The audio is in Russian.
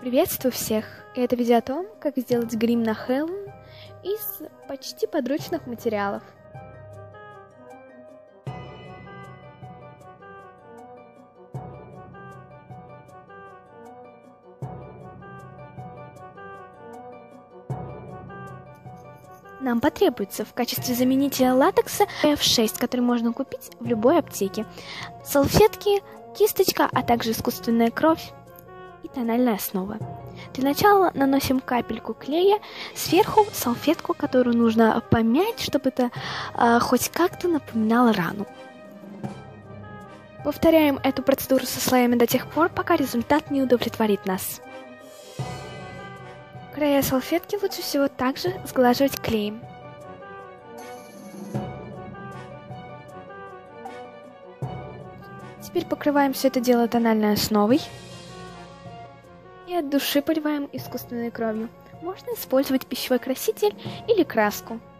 Приветствую всех! И это видео о том, как сделать грим на Хэллоуин из почти подручных материалов. Нам потребуется в качестве заменителя латекса F6, который можно купить в любой аптеке, салфетки, кисточка, а также искусственная кровь и тональная основа. Для начала наносим капельку клея, сверху салфетку, которую нужно помять, чтобы это хоть как-то напоминало рану. Повторяем эту процедуру со слоями до тех пор, пока результат не удовлетворит нас. Края салфетки лучше всего также сглаживать клеем. Теперь покрываем все это дело тональной основой. И от души поливаем искусственной кровью. Можно использовать пищевой краситель или краску.